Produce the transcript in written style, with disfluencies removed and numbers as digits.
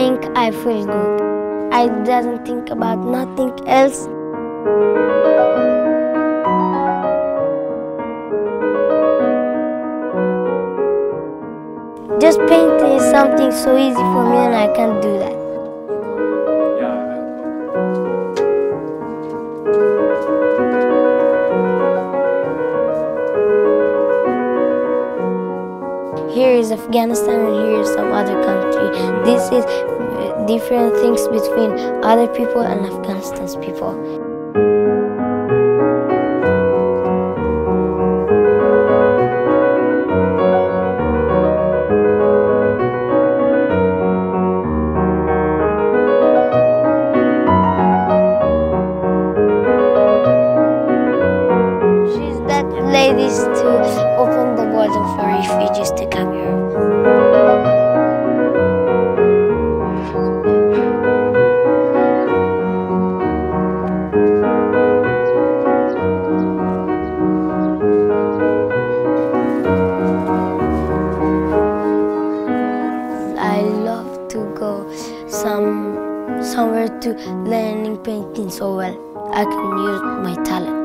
playing, I feel good. I doesn't think about nothing else. Just painting is something so easy for me and I can't do that. Here is Afghanistan and here is some other country. This is different things between other people and Afghanistan's people. She's that ladies to open the border for refugees to come here. I love to go somewhere to learning painting so well I can use my talent.